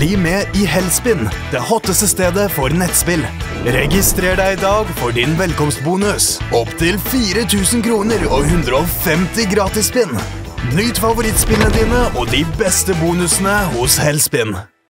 Bli med i Hellspinn, det hotteste stedet for nettspill. Registrer deg i dag for din velkomstbonus. Opp til 4000 kroner og 150 gratis spinn. Nyt favorittspillene dine og de beste bonusene hos Hellspinn.